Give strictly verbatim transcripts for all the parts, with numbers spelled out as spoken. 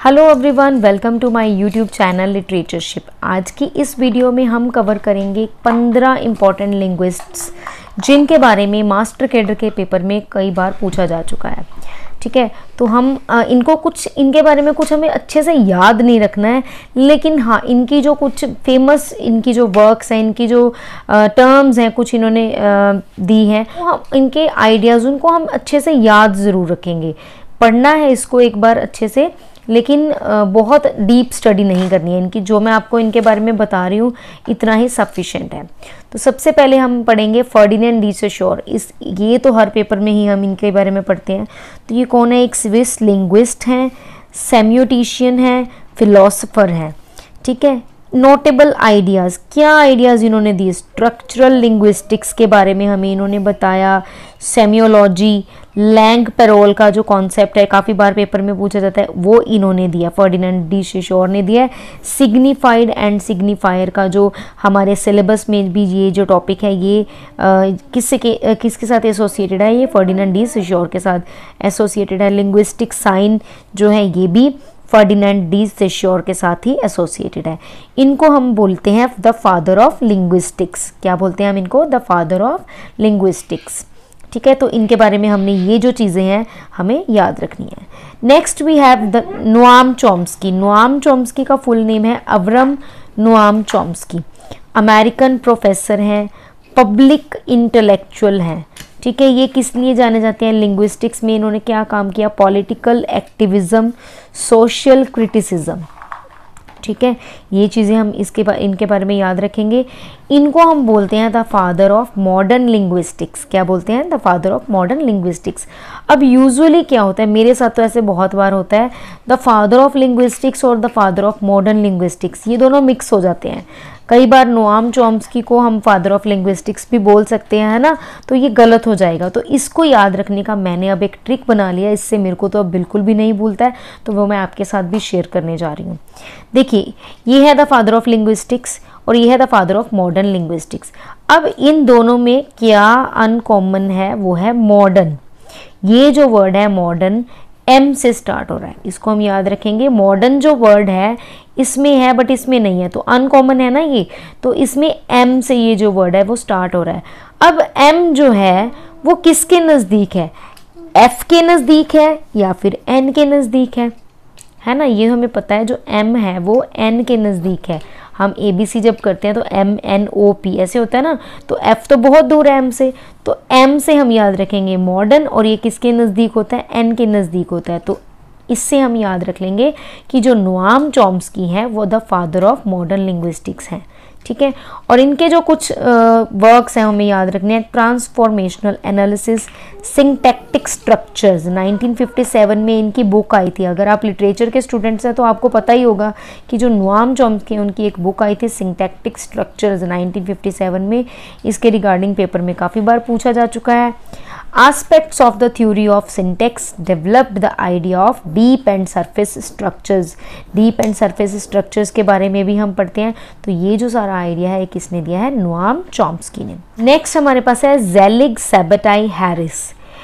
Hello everyone, welcome to my YouTube channel Literatureship. आज की इस वीडियो में हम कवर करेंगे पंद्रह इंपॉर्टेंट लिंग्विस्ट्स जिनके बारे में मास्टर कैडर के पेपर में कई बार पूछा जा चुका है। ठीक है, तो हम आ, इनको कुछ इनके बारे में कुछ हमें अच्छे से याद नहीं रखना है, लेकिन हाँ इनकी जो कुछ फेमस इनकी जो वर्क्स हैं, इनकी जो टर्म्स हैं, कुछ इन्होंने आ, दी हैं, तो हम इनके आइडियाज़ उनको हम अच्छे से याद ज़रूर रखेंगे। पढ़ना है इसको एक बार अच्छे से, लेकिन बहुत डीप स्टडी नहीं करनी है इनकी। जो मैं आपको इनके बारे में बता रही हूँ इतना ही सफिशिएंट है। तो सबसे पहले हम पढ़ेंगे फर्डिनेंड डी सोशोर। इस ये तो हर पेपर में ही हम इनके बारे में पढ़ते हैं। तो ये कौन है? एक स्विस लिंग्विस्ट हैं, सेमियोटिशियन है, फिलोसोफर है। ठीक है, नोटेबल आइडियाज़, क्या आइडियाज़ इन्होंने दिए? स्ट्रक्चरल लिंग्विस्टिक्स के बारे में हमें इन्होंने बताया, सेमियोलॉजी, लैंग पैरोल का जो कॉन्सेप्ट है काफ़ी बार पेपर में पूछा जाता है, वो इन्होंने दिया, फर्डिनेंड डी सोशोर ने दिया है। सिग्निफाइड एंड सिग्निफायर का जो हमारे सिलेबस में भी ये जो टॉपिक है ये किससे के किसके साथ एसोसिएटेड है? ये फर्डिनेंड डी सोशोर के साथ एसोसिएटेड है। लिंग्विस्टिक साइन जो है ये भी फर्डिनेंड डी सोशोर के साथ ही एसोसिएटेड है। इनको हम बोलते हैं द फादर ऑफ लिंग्विस्टिक्स। क्या बोलते हैं हम इनको? The father of linguistics. ठीक है, तो इनके बारे में हमने ये जो चीज़ें हैं हमें याद रखनी है। Next we have the Noam Chomsky. Noam Chomsky का फुल नेम है Avram Noam Chomsky. American professor हैं, पब्लिक इंटेलेक्चुअल हैं। ठीक है, ये किस लिए जाने जाते हैं? लिंग्विस्टिक्स में इन्होंने क्या काम किया? Political activism, social criticism. ठीक है, ये चीज़ें हम इसके बा, इनके बारे में याद रखेंगे। इनको हम बोलते हैं the father of modern linguistics. क्या बोलते हैं? The father of modern linguistics. अब यूजुअली क्या होता है, मेरे साथ तो ऐसे बहुत बार होता है, द फादर ऑफ लिंग्विस्टिक्स और the father of modern linguistics ये दोनों मिक्स हो जाते हैं। कई बार नोआम चॉम्स्की को हम फादर ऑफ लिंग्विस्टिक्स भी बोल सकते हैं, है ना, तो ये गलत हो जाएगा। तो इसको याद रखने का मैंने अब एक ट्रिक बना लिया, इससे मेरे को तो अब बिल्कुल भी नहीं भूलता है, तो वो मैं आपके साथ भी शेयर करने जा रही हूँ। देखिए, ये है द फादर ऑफ लिंग्विस्टिक्स और ये है the father of modern linguistics. अब इन दोनों में क्या अनकॉमन है? वो है मॉडर्न। ये जो वर्ड है मॉडर्न एम से स्टार्ट हो रहा है, इसको हम याद रखेंगे। मॉडर्न जो वर्ड है इसमें है बट इसमें नहीं है, तो अनकॉमन है ना ये, तो इसमें एम से ये जो वर्ड है वो स्टार्ट हो रहा है। अब एम जो है वो किसके नज़दीक है? एफ के नज़दीक है या फिर एन के नज़दीक है? है ना, ये हमें पता है। जो एम है वो एन के नज़दीक है। हम ए बी सी जब करते हैं तो एम एन ओ पी ऐसे होता है ना, तो एफ तो बहुत दूर है एम से, तो एम से हम याद रखेंगे मॉडर्न, और ये किसके नज़दीक होता है? एन के नज़दीक होता है। तो इससे हम याद रख लेंगे कि जो नोआम चॉम्स्की है वो the father of modern linguistics हैं। ठीक है, और इनके जो कुछ वर्क्स हैं हमें याद रखने हैं। Transformational analysis, syntactic structures, nineteen fifty seven में इनकी बुक आई थी। अगर आप लिटरेचर के स्टूडेंट्स हैं तो आपको पता ही होगा कि जो नोआम चॉम्स्की उनकी एक बुक आई थी syntactic structures nineteen fifty seven में। इसके रिगार्डिंग पेपर में काफ़ी बार पूछा जा चुका है। Aspects of the theory of syntax developed the idea of deep and surface structures. Deep and surface structures के बारे में भी हम पढ़ते हैं। तो ये जो सारा आइडिया है किसने दिया है? नोआम चॉम्स्की ने। नेक्स्ट हमारे पास है जेलिग सैबटाई हैरिस।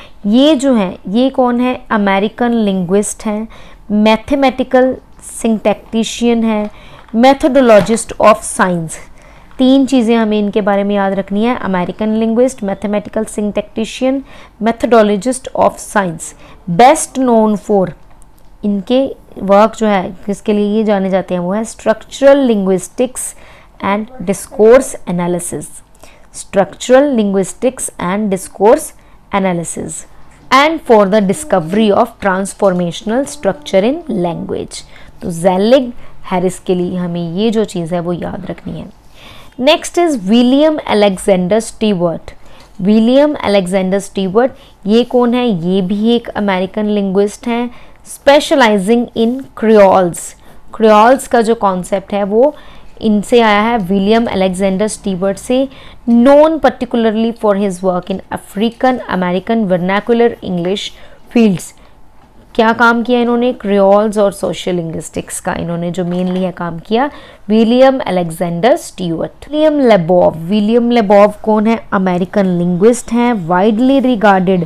ये जो है ये कौन है? अमेरिकन लिंग्विस्ट हैं, मैथमेटिकल सिंटैक्टिशियन है, मेथोडोलॉजिस्ट ऑफ साइंस। तीन चीज़ें हमें इनके बारे में याद रखनी है। American linguist, mathematical syntactician, methodologist of science. Best known for इनके वर्क जो है किसके लिए ये जाने जाते हैं वो है structural linguistics and discourse analysis. Structural linguistics and discourse analysis and for the discovery of transformational structure in language. तो जेलिग हैरिस के लिए हमें ये जो चीज़ है वो याद रखनी है। Next is William Alexander Stewart. William Alexander Stewart ये कौन है? ये भी एक अमेरिकन लिंग्विस्ट हैं, स्पेशलाइजिंग इन क्रियोल्स। क्रियोल्स का जो कॉन्सेप्ट है वो इनसे आया है, विलियम अलेक्जेंडर स्टीवर्ट से। Known particularly for his work in African American vernacular English fields. क्या काम किया इन्होंने? क्रियोल्स और सोशल लिंग्विस्टिक्स का इन्होंने जो मेनली है काम किया। William Alexander Stewart. William Labov. William Labov कौन है? अमेरिकन लिंग्विस्ट हैं, widely regarded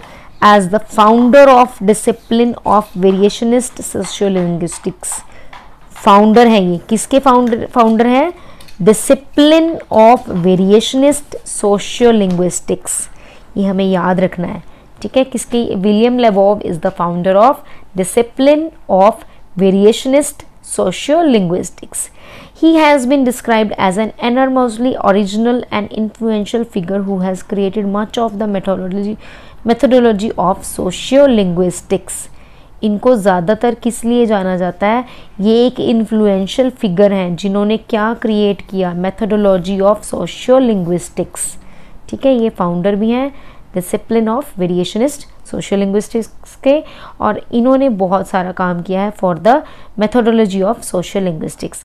as the founder of discipline of variationist sociolinguistics. Founder है ये, किसके फाउंडर फाउंडर है? डिसिप्लिन ऑफ वेरिएशनिस्ट सोशियोलिंग्विस्टिक्स, ये हमें याद रखना है, ठीक है। किसकी? William Labov is the founder of discipline of variationist sociolinguistics. He has been described as an enormously original and influential figure who has created much of the methodology methodology of sociolinguistics. इनको ज़्यादातर किस लिए जाना जाता है? ये एक influential figure हैं जिन्होंने क्या क्रिएट किया? मेथोडोलॉजी ऑफ सोशियोलिंग्विस्टिक्स, ठीक है। ये फाउंडर भी हैं डिसिप्लिन ऑफ वेरिएशनिस्ट सोशियोलिंग्विस्टिक्स के, और इन्होंने बहुत सारा काम किया है फॉर द मेथोडोलॉजी ऑफ सोशियोलिंग्विस्टिक्स।